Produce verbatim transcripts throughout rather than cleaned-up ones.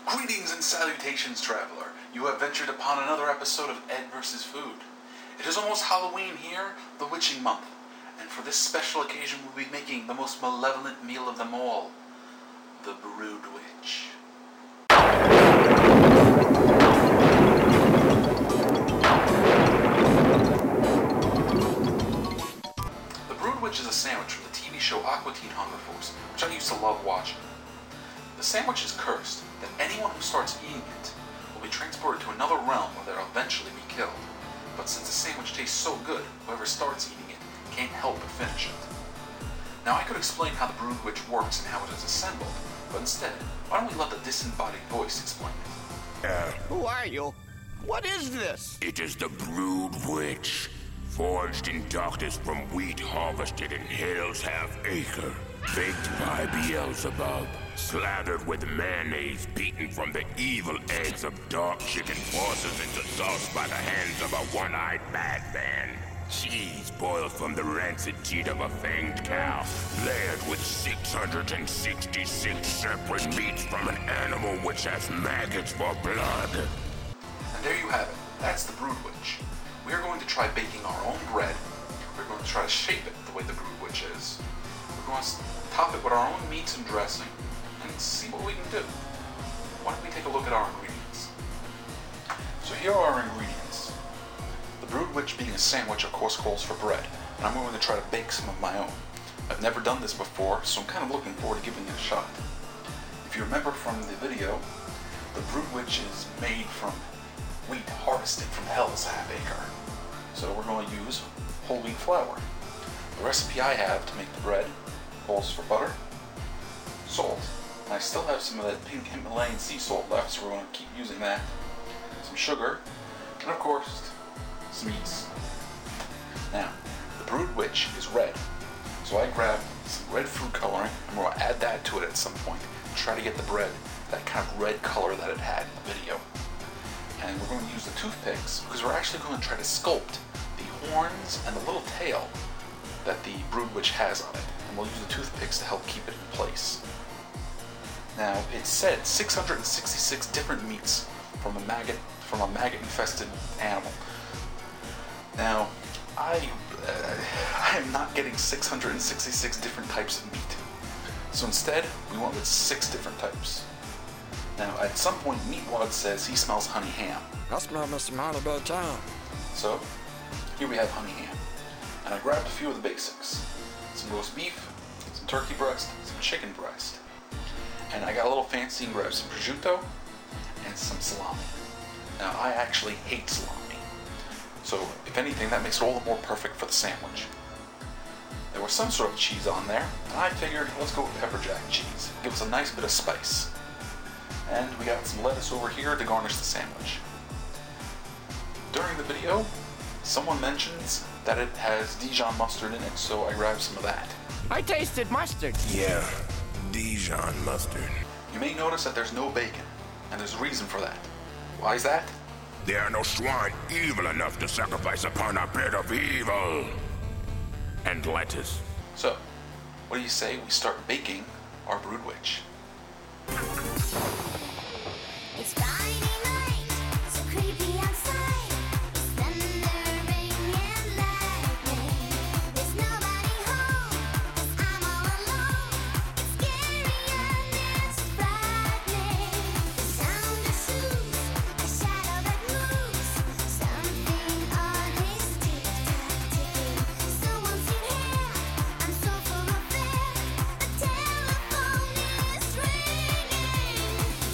Greetings and salutations, traveler. You have ventured upon another episode of Ed versus. Food. It is almost Halloween here, the witching month, and for this special occasion we'll be making the most malevolent meal of them all, the Broodwich. The Broodwich is a sandwich from the T V show Aqua Teen Hunger Force, which I used to love watching. The sandwich is cursed that anyone who starts eating it will be transported to another realm where they'll eventually be killed. But since the sandwich tastes so good, whoever starts eating it can't help but finish it. Now I could explain how the Broodwich works and how it is assembled, but instead, why don't we let the disembodied voice explain it? Uh, Who are you? What is this? It is the Broodwich, forged in darkness from wheat harvested in hell's half-acre, baked by Beelzebub, slathered with mayonnaise beaten from the evil eggs of dark chicken forces into sauce by the hands of a one-eyed madman. Cheese boiled from the rancid teat of a fanged cow, layered with six hundred sixty-six separate meats from an animal which has maggots for blood. And there you have it. That's the Broodwich. We are going to try baking our own bread. We're going to try to shape it the way the Broodwich is. We're going to top it with our own meats and dressing, and see what we can do. Why don't we take a look at our ingredients? So here are our ingredients. The Broodwich, being a sandwich, of course calls for bread, and I'm going to try to bake some of my own. I've never done this before, so I'm kind of looking forward to giving it a shot. If you remember from the video, the Broodwich is made from wheat harvested from hell's half-acre. So we're going to use whole wheat flour. The recipe I have to make the bread calls for butter, salt, and I still have some of that pink Himalayan sea salt left, so we're going to keep using that, some sugar, and of course, some yeast. Now, the Broodwich is red, so I grabbed some red food coloring, and we're going to add that to it at some point, and try to get the bread that kind of red color that it had in the video. And we're going to use the toothpicks, because we're actually going to try to sculpt the horns and the little tail that the Broodwich has on it, and we'll use the toothpicks to help keep it in place. Now, it said six hundred sixty-six different meats from a maggot from a maggot-infested animal. Now, I uh, I am not getting six hundred sixty-six different types of meat, so instead we went with six different types. Now, at some point, Meatwad says he smells honey ham. I smell Mister Mighty about town. So, here we have honey ham. And I grabbed a few of the basics. Some roast beef, some turkey breast, some chicken breast. And I got a little fancy and grabbed some prosciutto and some salami. Now, I actually hate salami. So, if anything, that makes it all the more perfect for the sandwich. There was some sort of cheese on there, and I figured, let's go with pepper jack cheese. Give us a nice bit of spice. And we got some lettuce over here to garnish the sandwich. During the video, someone mentions that it has Dijon mustard in it, so I grabbed some of that. I tasted mustard. Yeah, Dijon mustard. You may notice that there's no bacon, and there's a reason for that. Why is that? There are no swine evil enough to sacrifice upon a bed of evil. And lettuce. So, what do you say we start baking our Broodwich? It's Friday night, so creepy outside. It's thundering and lightning. There's nobody home, 'cause I'm all alone. It's scary and it's frightening. The sound of shoes, a shadow that moves. Something on his tick-tock ticking. Someone's in here, I'm so full of fear. The telephone is ringing.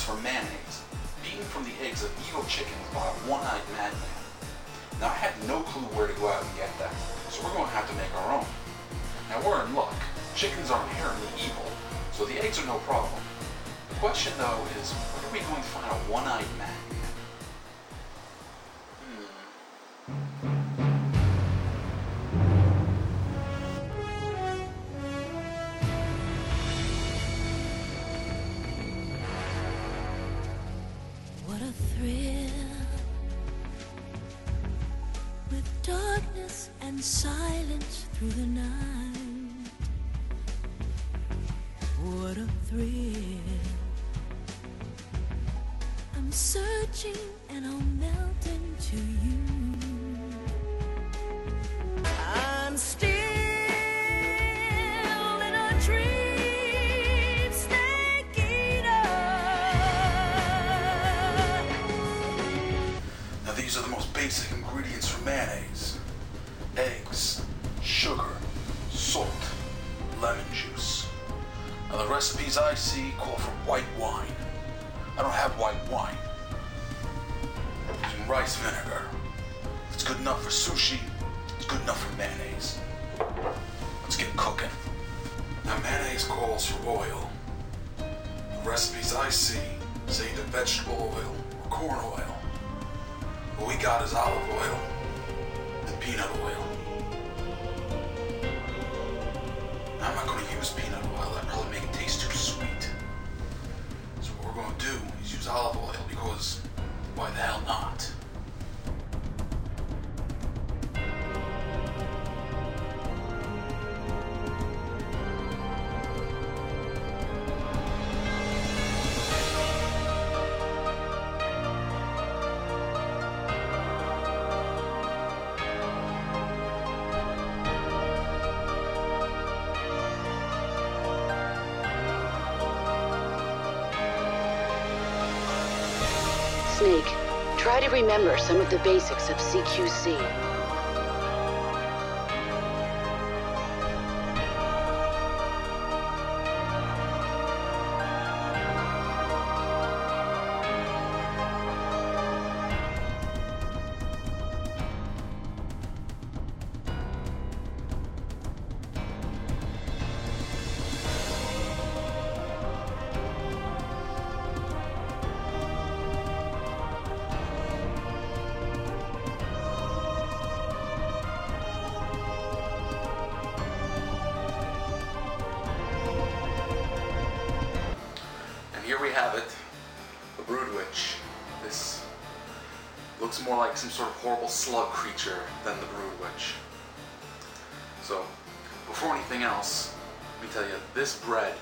for mayonnaise, beaten from the eggs of evil chickens by a one-eyed madman. Now I had no clue where to go out and get that, so we're going to have to make our own. Now we're in luck. Chickens are inherently evil, so the eggs are no problem. The question though is, where are we going to find a one-eyed madman? What a thrill, with darkness and silence through the night. What a thrill, I'm searching and I'll melt into you. I'm still in a dream, snake eater. Now these are the most basic ingredients for mayonnaise. Eggs, sugar, salt, lemon juice. Now the recipes I see call for white wine. I don't have white wine. I'm using rice vinegar. If it's good enough for sushi, it's good enough for mayonnaise. Let's get cooking. Now mayonnaise calls for oil. The recipes I see say either vegetable oil or corn oil. What we got is olive oil and peanut oil. Now I'm not going to use peanut oil, that probably make it taste too sweet. So what we're going to do is use olive oil because why the hell not? Snake, try to remember some of the basics of C Q C. Here we have it, the Broodwich. This looks more like some sort of horrible slug creature than the Broodwich. So, before anything else, let me tell you, this bread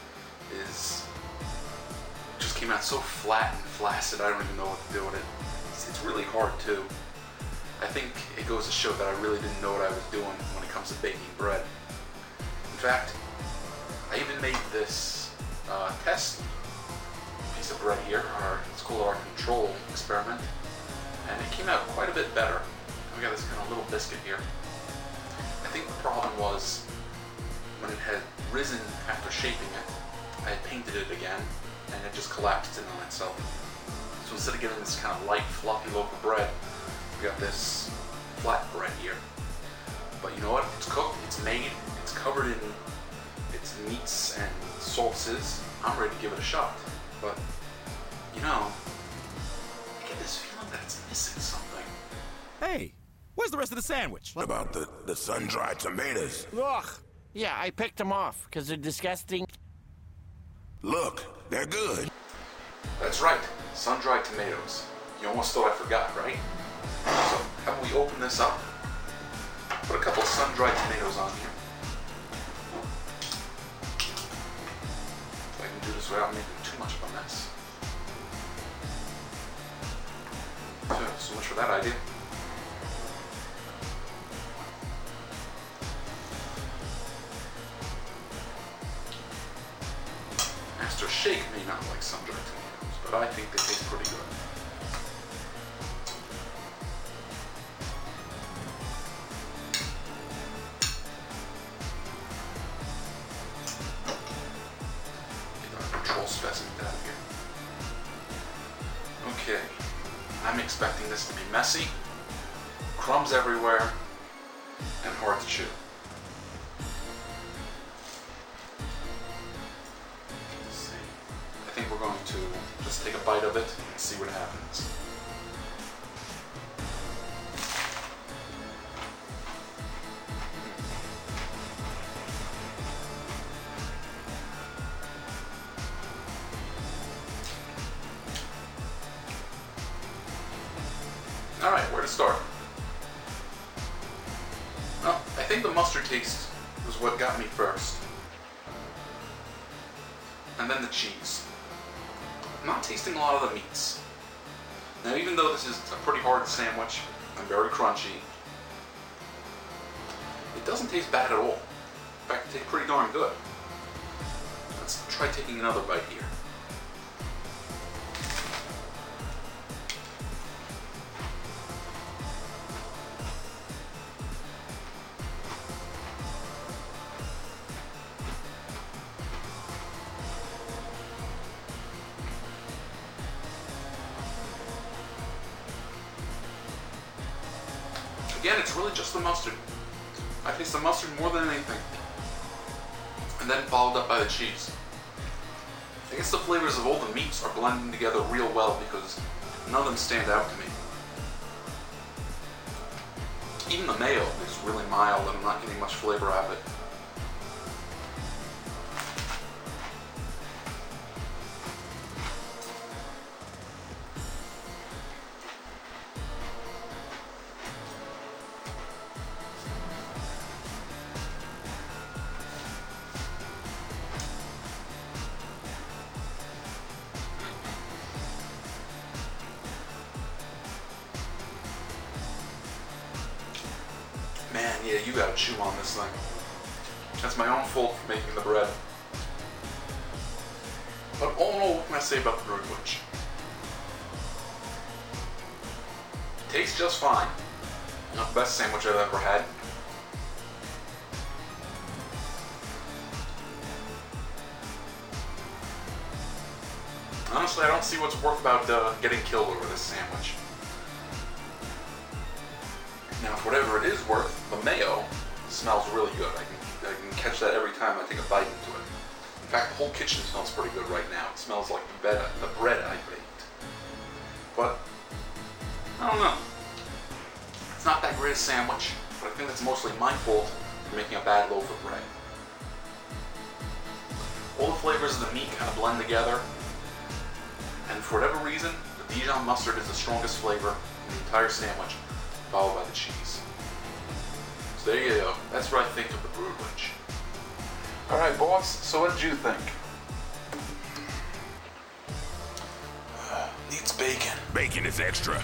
is just came out so flat and flaccid, I don't even know what to do with it. It's, it's really hard too. I think it goes to show that I really didn't know what I was doing when it comes to baking bread. In fact, I even made this uh, test piece of bread here, our, it's called our control experiment, and it came out quite a bit better. We got this kind of little biscuit here. I think the problem was when it had risen after shaping it, I had painted it again, and it just collapsed in on itself. So instead of getting this kind of light, fluffy loaf of bread, we got this flat bread here. But you know what? It's cooked, it's made, it's covered in its meats and sauces. I'm ready to give it a shot. But, you know, I get this feeling that it's missing something. Hey, where's the rest of the sandwich? What about the, the sun-dried tomatoes? Ugh. Yeah, I picked them off because they're disgusting. Look, they're good. That's right, sun-dried tomatoes. You almost thought I forgot, right? So, how about we open this up? Put a couple of sun-dried tomatoes on here. If I can do this without making too much of a mess. So, so much for that idea. Master Shake may not like sun-dried tomatoes, but I think they taste pretty good. Get our control specimen out of here. I'm expecting this to be messy, crumbs everywhere, and hard to chew. Let's see. I think we're going to just take a bite of it and see what happens. Alright, where to start? Well, I think the mustard taste was what got me first. And then the cheese. I'm not tasting a lot of the meats. Now, even though this is a pretty hard sandwich and very crunchy, it doesn't taste bad at all. In fact, it tastes pretty darn good. Let's try taking another bite here. Again, it's really just the mustard. I taste the mustard more than anything. And then followed up by the cheese. I guess the flavors of all the meats are blending together real well because none of them stand out to me. Even the mayo is really mild and I'm not getting much flavor out of it. Man, yeah, you gotta chew on this thing. That's my own fault for making the bread. But all in all, what can I say about the Broodwich? Tastes just fine. Not the best sandwich I've ever had. Honestly, I don't see what's worth about uh, getting killed over this sandwich. Now, for whatever it is worth, the mayo smells really good. I can, I can catch that every time I take a bite into it. In fact, the whole kitchen smells pretty good right now. It smells like the, bed, the bread I baked. But, I don't know. It's not that great a sandwich, but I think that's mostly my fault for making a bad loaf of bread. All the flavors of the meat kind of blend together, and for whatever reason, the Dijon mustard is the strongest flavor in the entire sandwich, followed by the cheese. So there you go. That's what I think of the Broodwich. Alright, boss, so what did you think? Uh, needs bacon. Bacon is extra.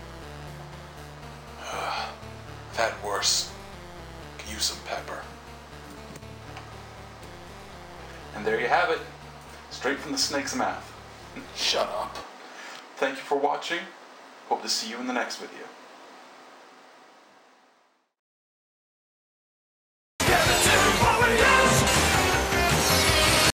Uh, I've had worse. Could use some pepper. And there you have it. Straight from the snake's mouth. Shut up. Thank you for watching. Hope to see you in the next video.